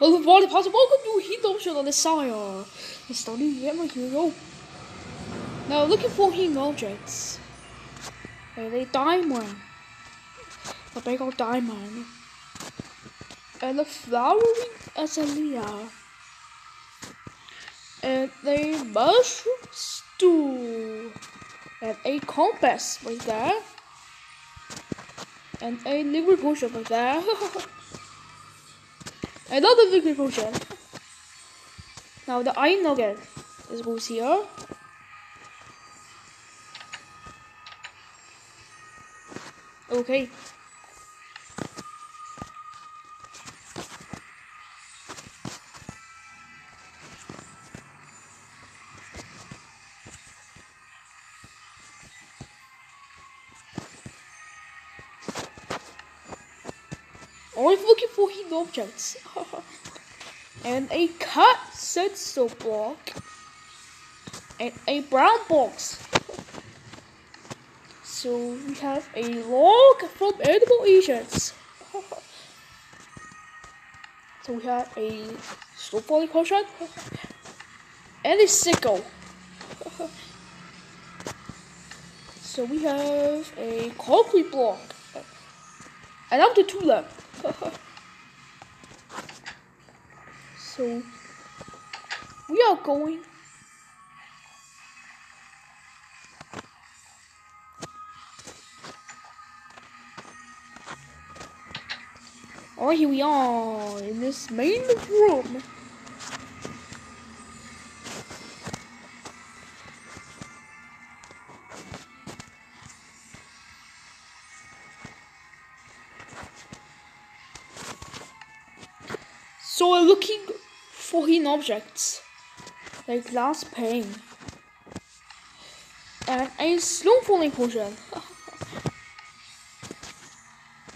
Everybody, welcome to Heat Option on the Sire. It's starting to get my hero. Now looking for hidden objects. And a diamond. A big old diamond. And a flowering azalea. And a mushroom stew. And a compass right there. And a liquid potion right there. Another liquid potion. Now the iron nugget is goes here. Okay. Always looking for hidden objects. And a cut sensor block. And a brown box. So we have a log from Animal Agents. So we have a snowballing potion. And a sickle. So we have a concrete block. And up to 2 left. So we are going here we are in this main room. So we're looking for hidden objects like glass pane and a snowballing potion.